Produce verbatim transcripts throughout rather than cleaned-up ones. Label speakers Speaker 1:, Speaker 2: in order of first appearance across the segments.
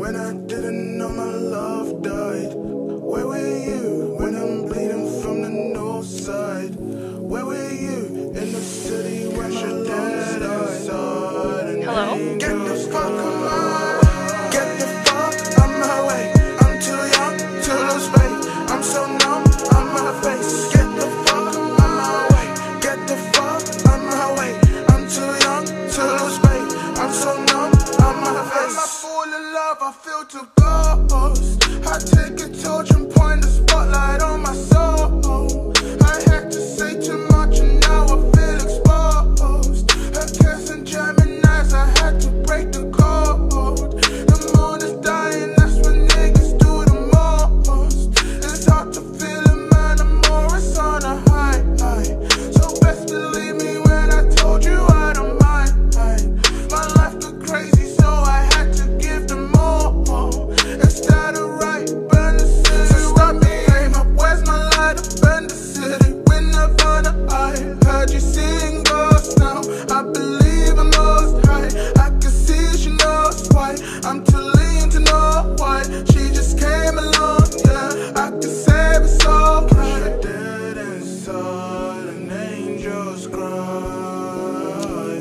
Speaker 1: when I didn't know my love died? Where were you when I'm bleeding from the north side? Where were you in the city when my love died?
Speaker 2: Hello?
Speaker 1: Get the fuck on my, get the fuck on my way. I'm too young to lose faith. I'm so numb on my face. Get the fuck on my way. Get the fuck on my way. I'm too young to lose faith. I'm so numb on my face. I'm full of love, I feel too close. I take a torch and point the spotlight on my soul. I had to say too much and now I feel exposed. Her kissing Geminis, I had to break the code. The moon is dying, that's when niggas do the most. It's hard to feel it, man, I'm always on a high, high. So best believe me when I told you I don't mind. My life got crazy, so I had to give them more. Is that alright? Burn the city. So stop me, aim up, where's my light? Up burn the city with Nirvana. I heard you seeing ghosts now. I believe I'm lost high. I can see she knows why. I'm too lean to know why. She just came along, yeah. I can save it so okay. You're dead inside, and angels cry.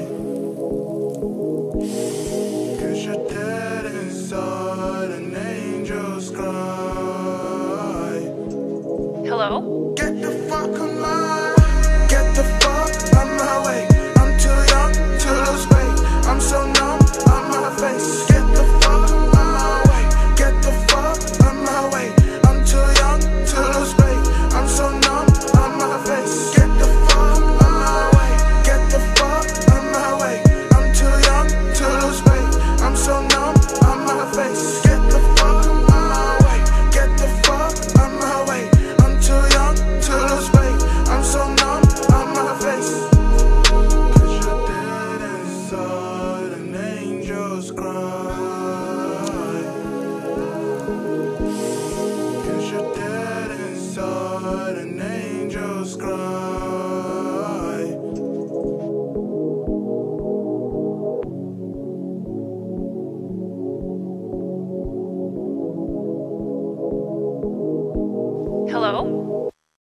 Speaker 1: Cause you're dead inside, and angels cry.
Speaker 2: Hello?
Speaker 1: Get the fuck on my, get the fuck on my way. I'm too young to lose faith. I'm so numb on my face. Get the fuck on my way. Get the fuck on my way. I'm too young to lose faith. I'm so numb on my face. Get the fuck on my way. Get the fuck on my way. I'm too young to lose faith. I'm so numb on my face. Get the fuck on my way. Get the fuck on my way. I'm too young to lose faith. I'm so numb on my face. Cause you're dead inside, and angels cry. Cause you're dead inside, and angels cry.